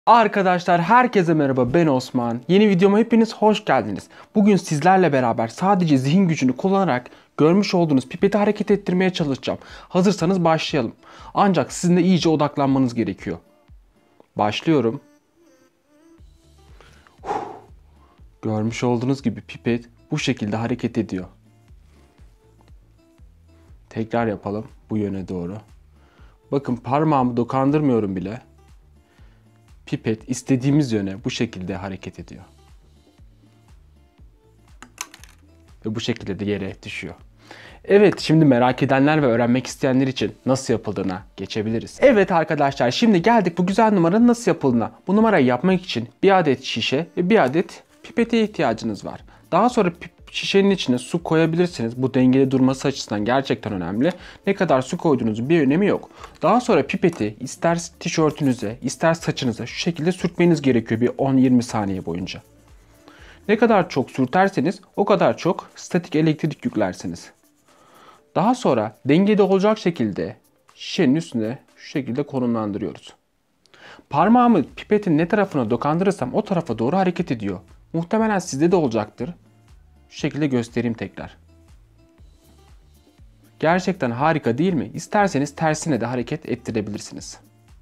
Arkadaşlar herkese merhaba, ben Osman. Yeni videoma hepiniz hoş geldiniz. Bugün sizlerle beraber sadece zihin gücünü kullanarak görmüş olduğunuz pipeti hareket ettirmeye çalışacağım. Hazırsanız başlayalım. Ancak sizin de iyice odaklanmanız gerekiyor. Başlıyorum. Görmüş olduğunuz gibi pipet bu şekilde hareket ediyor. Tekrar yapalım bu yöne doğru. Bakın parmağımı dokandırmıyorum bile. Pipet istediğimiz yöne bu şekilde hareket ediyor. Ve bu şekilde de yere düşüyor. Evet, şimdi merak edenler ve öğrenmek isteyenler için nasıl yapıldığına geçebiliriz. Evet arkadaşlar, şimdi geldik bu güzel numaranın nasıl yapıldığına. Bu numarayı yapmak için bir adet şişe ve bir adet pipete ihtiyacınız var. Daha sonra şişenin içine su koyabilirsiniz. Bu dengeli durması açısından gerçekten önemli. Ne kadar su koyduğunuzun bir önemi yok. Daha sonra pipeti ister tişörtünüze ister saçınıza şu şekilde sürtmeniz gerekiyor bir 10-20 saniye boyunca. Ne kadar çok sürterseniz o kadar çok statik elektrik yüklersiniz. Daha sonra dengede olacak şekilde şişenin üstüne şu şekilde konumlandırıyoruz. Parmağımı pipetin ne tarafına dokandırırsam o tarafa doğru hareket ediyor. Muhtemelen sizde de olacaktır. Şu şekilde göstereyim tekrar. Gerçekten harika değil mi? İsterseniz tersine de hareket ettirebilirsiniz.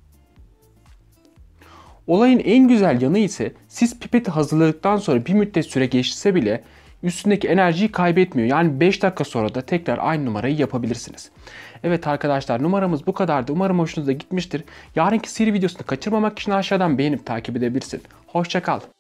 Olayın en güzel yanı ise siz pipeti hazırladıktan sonra bir müddet süre geçse bile üstündeki enerjiyi kaybetmiyor. Yani 5 dakika sonra da tekrar aynı numarayı yapabilirsiniz. Evet arkadaşlar, numaramız bu kadardı. Umarım hoşunuza gitmiştir. Yarınki seri videosunu kaçırmamak için aşağıdan beğenip takip edebilirsin. Hoşça kal.